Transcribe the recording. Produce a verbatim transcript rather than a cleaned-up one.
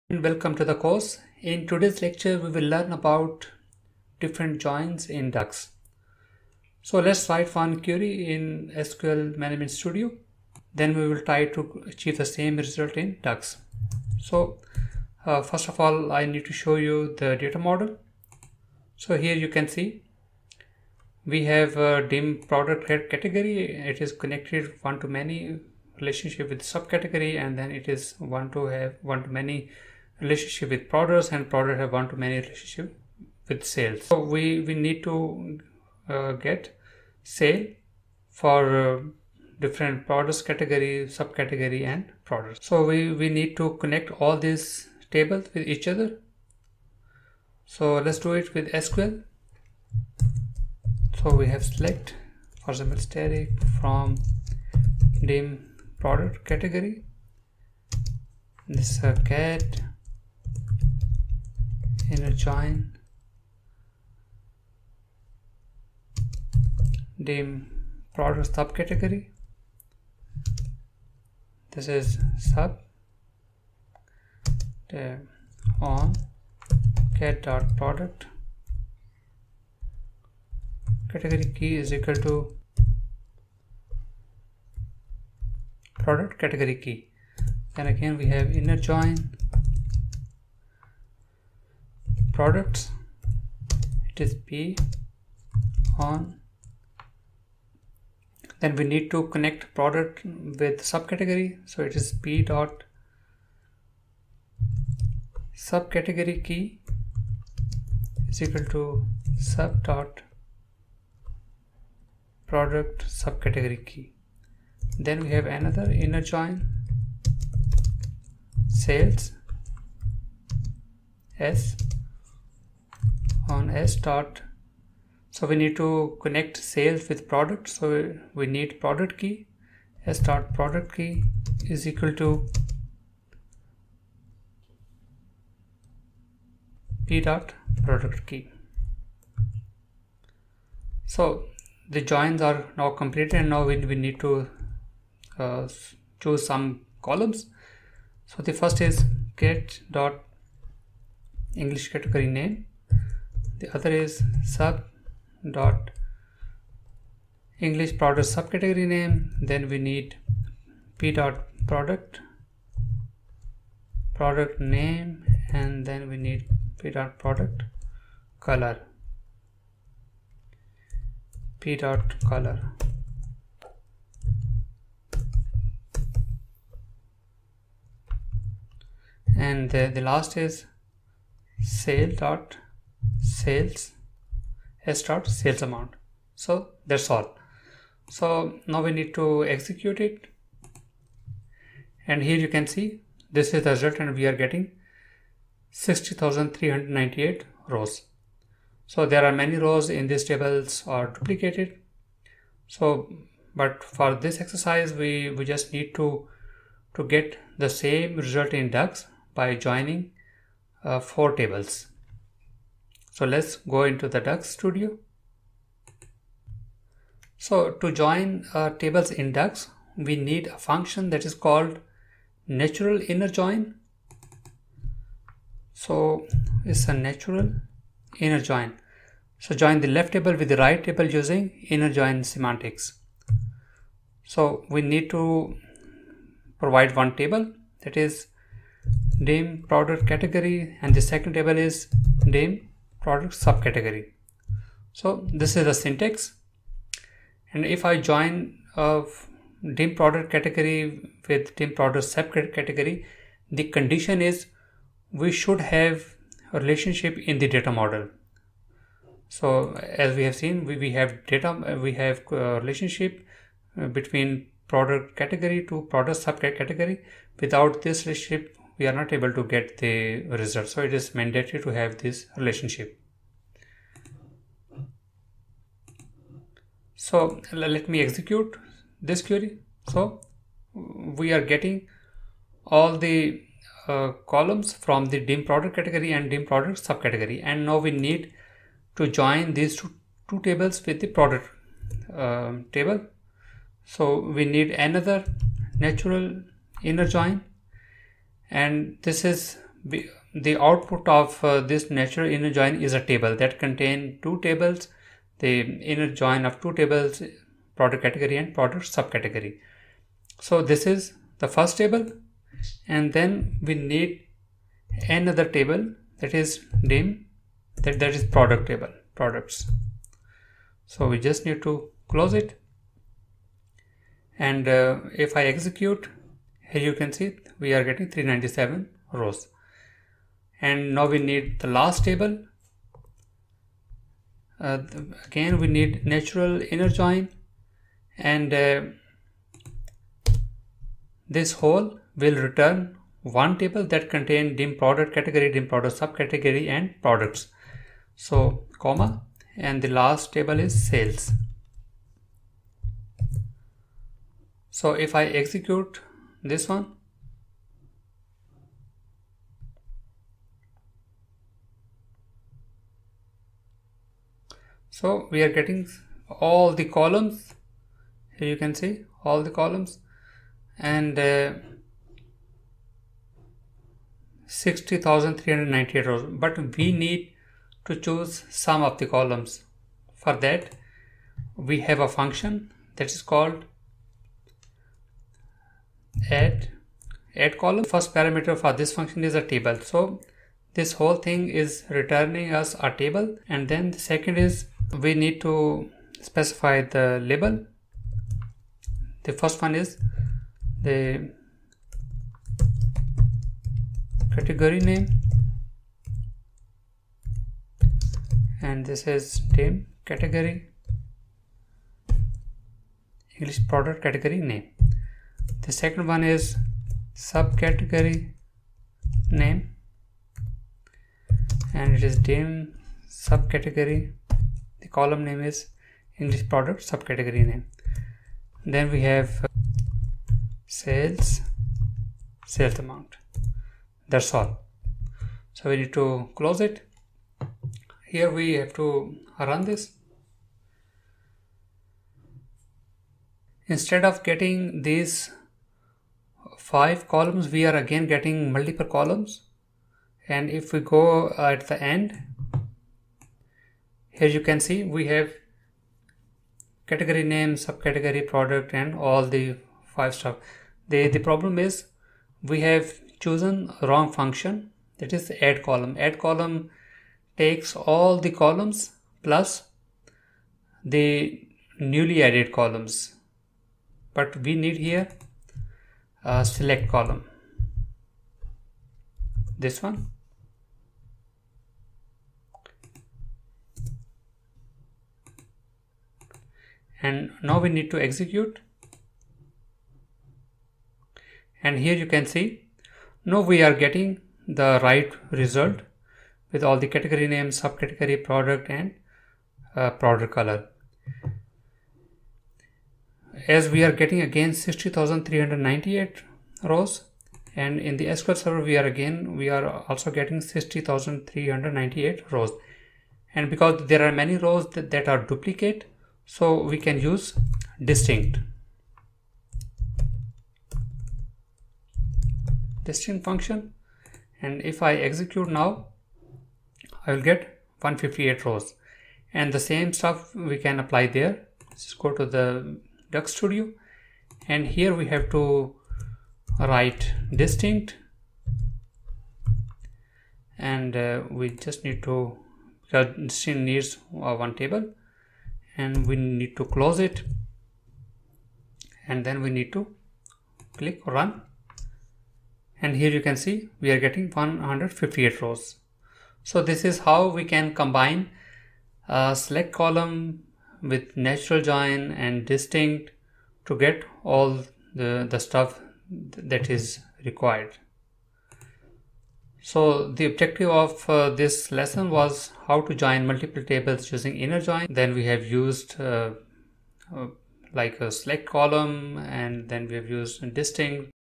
Welcome to the course. In today's lecture, we will learn about different joins in DAX. So let's write one query in S Q L Management Studio. Then we will try to achieve the same result in DAX. So uh, first of all, I need to show you the data model. So here you can see we have a dim product category. It is connected one to many relationship with subcategory, and then it is one to have one to many relationship with products, and product have one to many relationship with sales. So we we need to uh, get sale for uh, different products category, subcategory, and products. So we we need to connect all these tables with each other. So let's do it with S Q L. So we have select, for example, static from dim product category. This is a cat inner join dim product subcategory. This is sub on cat dot product category key is equal to product category key. Then again we have inner join products, it is P on, then we need to connect product with subcategory, so it is P dot subcategory key is equal to sub dot product subcategory key. Then we have another inner join sales S on S dot, so we need to connect sales with product, so we need product key, S dot product key is equal to P dot product key. So the joins are now completed, and now we, we need to uh, choose some columns. So the first is get dot English category name, the other is sub dot English product subcategory name, then we need P dot product product name, and then we need P dot product color P dot color. And the, the last is sale dot sales S dot sales amount. So that's all. So now we need to execute it, and here you can see this is the result, and we are getting sixty thousand three hundred ninety-eight rows. So there are many rows in these tables are duplicated. So but for this exercise we we just need to to get the same result in DAX by joining uh, four tables. So let's go into the DAX Studio. So to join uh, tables in DAX, we need a function that is called Naturalinnerjoin. So it's a natural inner join. So join the left table with the right table using inner join semantics. So we need to provide one table, that is dim product category, and the second table is dim product subcategory. So this is the syntax, and if I join a dim product category with dim product subcategory, the condition is we should have a relationship in the data model. So as we have seen, we, we have data, we have a relationship between product category to product subcategory. Without this relationship, we are not able to get the result. So it is mandatory to have this relationship. So let me execute this query. So we are getting all the uh, columns from the dim product category and dim product subcategory, and now we need to join these two, two tables with the product uh, table. So we need another natural inner join, and this is we, the output of uh, this natural inner join is a table that contains two tables, the inner join of two tables, product category and product subcategory. So this is the first table, and then we need another table that is dim, that, that is product table, products. So we just need to close it, and uh, if I execute, here you can see we are getting three hundred ninety-seven rows. And now we need the last table. Uh, again we need natural inner join, and uh, this whole will return one table that contain dim product category, dim product subcategory and products. So comma, and the last table is sales. So if I execute this one, so we are getting all the columns. Here you can see all the columns, and uh, sixty thousand three hundred ninety-eight rows, but we need to choose some of the columns. For that we have a function that is called add add column. First parameter for this function is a table, so this whole thing is returning us a table. And then the second is we need to specify the label. The first one is the category name, and this is dim category, English product category name. The second one is subcategory name, and it is dim subcategory. The column name is English product subcategory name. Then we have sales, sales amount. That's all. So we need to close it. Here we have to run this. Instead of getting these five columns, we are again getting multiple columns. And if we go at the end, here you can see we have category name, subcategory, product, and all the five stuff. The, the problem is we have chosen wrong function, that is add column. Add column takes all the columns plus the newly added columns, but we need here a select column, this one. And now we need to execute, and here you can see now we are getting the right result with all the category name, subcategory, product, and uh, product color. As we are getting again sixty thousand three hundred ninety-eight rows, and in the S Q L server we are again we are also getting sixty thousand three hundred ninety-eight rows. And because there are many rows that, that are duplicate, so we can use distinct distinct function, and if I execute now, I will get one hundred fifty-eight rows. And the same stuff we can apply there. Let's go to the DAX Studio, and here we have to write distinct, and uh, we just need to, because distinct needs uh, one table, and we need to close it, and then we need to click run, and here you can see we are getting one hundred fifty-eight rows. So this is how we can combine a select column with natural join and distinct to get all the, the stuff that is required. So the objective of uh, this lesson was how to join multiple tables using inner join. Then we have used uh, uh, like a select column, and then we have used distinct.